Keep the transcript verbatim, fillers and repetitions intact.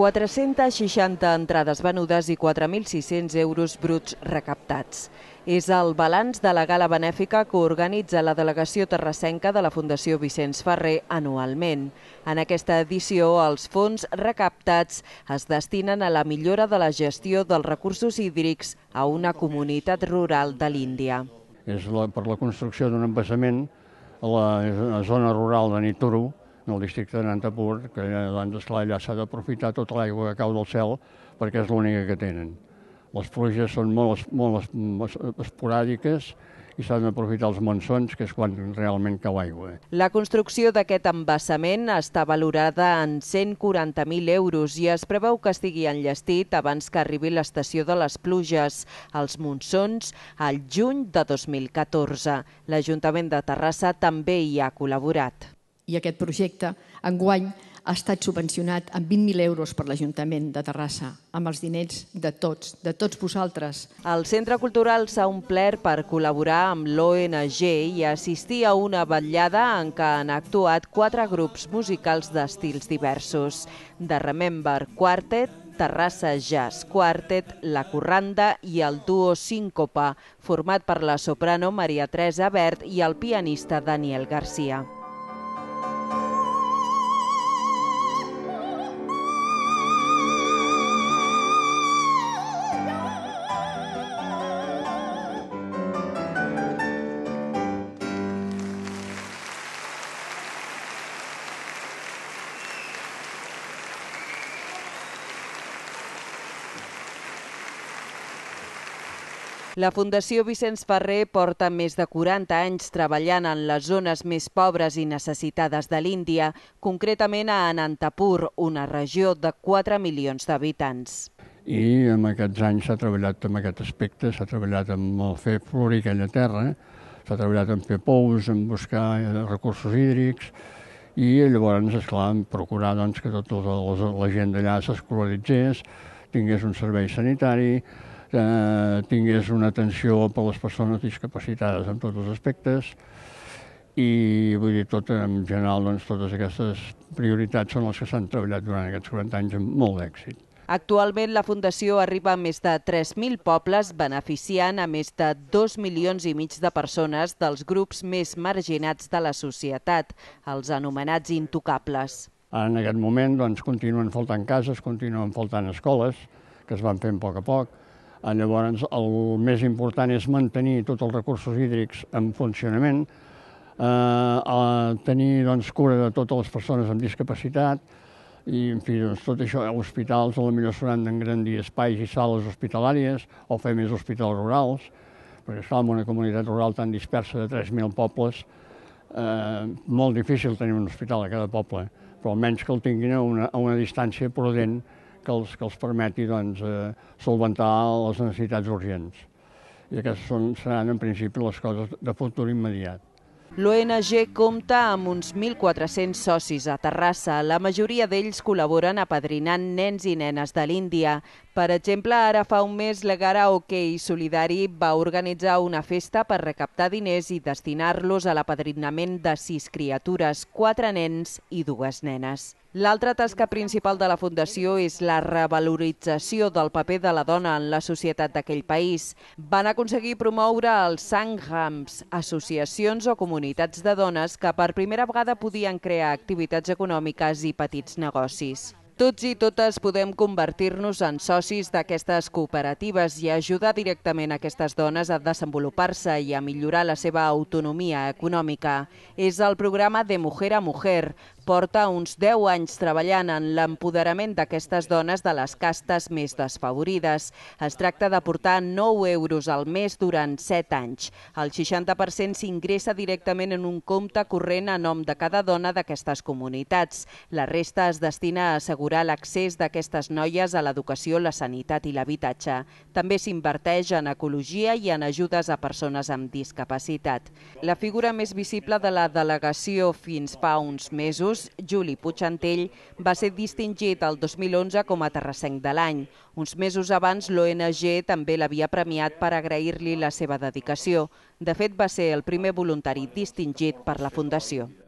quatre-centes seixanta entrades venudes i quatre mil sis-cents euros bruts recaptats. És el balanç de la gala benèfica que organitza la delegació terrassenca de la Fundació Vicenç Ferrer anualment. En aquesta edició, els fons recaptats es destinen a la millora de la gestió dels recursos hídrics a una comunitat rural de l'Índia. És per la construcció d'un embassament a la zona rural de Nituru, en el districte de Nantapur, que doncs, esclar, allà s'ha d'aprofitar tota l'aigua que cau del cel perquè és l'única que tenen. Les pluges són molt, molt esporàdiques i s'han d'aprofitar els monsons, que és quan realment cau aigua. La construcció d'aquest embassament està valorada en cent quaranta mil euros i es preveu que estigui enllestit abans que arribi l'estació de les pluges, els monsons, al juny de dos mil catorze. L'Ajuntament de Terrassa també hi ha col·laborat. I aquest projecte, enguany, ha estat subvencionat amb vint mil euros per l'Ajuntament de Terrassa, amb els diners de tots, de tots vosaltres. El Centre Cultural s'ha omplert per col·laborar amb l'O N G i assistir a una vetllada en què han actuat quatre grups musicals d'estils diversos. The Remember Quartet, Terrassa Jazz Quartet, La Corranda i el duo Síncopa, format per la soprano Maria Teresa Bert i el pianista Daniel Garcia. La Fundació Vicenç Ferrer porta més de quaranta anys treballant en les zones més pobres i necessitades de l'Índia, concretament a Anantapur, una regió de quatre milions d'habitants. I en aquests anys s'ha treballat en aquest aspecte, s'ha treballat en fer florir aquella terra, s'ha treballat en fer pous, en buscar recursos hídrics i llavors, esclar, en procurar doncs, que tota la gent d'allà s'escolaritzés, tingués un servei sanitari, que tingués una atenció per a les persones discapacitades en tots els aspectes i vull dir, tot, en general, doncs, totes aquestes prioritats són les que s'han treballat durant aquests quaranta anys amb molt d'èxit. Actualment la Fundació arriba a més de tres mil pobles, beneficiant a més de dos milions i mig de persones dels grups més marginats de la societat, els anomenats intocables. En aquest moment doncs, continuen faltant cases, continuen faltant escoles, que es van fent a poc a poc. Llavors, el més important és mantenir tots els recursos hídrics en funcionament, eh, tenir doncs, cura de totes les persones amb discapacitat i, en fi, doncs, tot això, hospitals, potser s'hauran d'engrandir espais i sales hospitalàries o fer més hospitals rurals, perquè, esclar, en una comunitat rural tan dispersa de tres mil pobles, eh, molt difícil tenir un hospital a cada poble, però almenys que el tinguin a una, a una distància prudent que els, que els permeti doncs, eh, solventar les necessitats urgents. I aquestes són, seran, en principi, les coses de futur immediat. L'O N G compta amb uns mil quatre-cents socis a Terrassa. La majoria d'ells col·laboren apadrinant nens i nenes de l'Índia. Per exemple, ara fa un mes l'Egara Hockey Solidari va organitzar una festa per recaptar diners i destinar-los a l'apadrinament de sis criatures, quatre nens i dues nenes. L'altra tasca principal de la Fundació és la revalorització del paper de la dona en la societat d'aquell país. Van aconseguir promoure els Sanghams, associacions o comunitats de dones que per primera vegada podien crear activitats econòmiques i petits negocis. Tots i totes podem convertir-nos en socis d'aquestes cooperatives i ajudar directament aquestes dones a desenvolupar-se i a millorar la seva autonomia econòmica. És el programa De Mujer a Mujer. Porta uns deu anys treballant en l'empoderament d'aquestes dones de les castes més desfavorides. Es tracta d'aportar nou euros al mes durant set anys. El seixanta per cent s'ingressa directament en un compte corrent a nom de cada dona d'aquestes comunitats. La resta es destina a assegurar l'accés d'aquestes noies a l'educació, la sanitat i l'habitatge. També s'inverteix en ecologia i en ajudes a persones amb discapacitat. La figura més visible de la delegació fins fa uns mesos, Juli Puigantell, va ser distingit el dos mil onze com a terrassenc de l'any. Uns mesos abans, l'O N G també l'havia premiat per agrair-li la seva dedicació. De fet, va ser el primer voluntari distingit per la Fundació.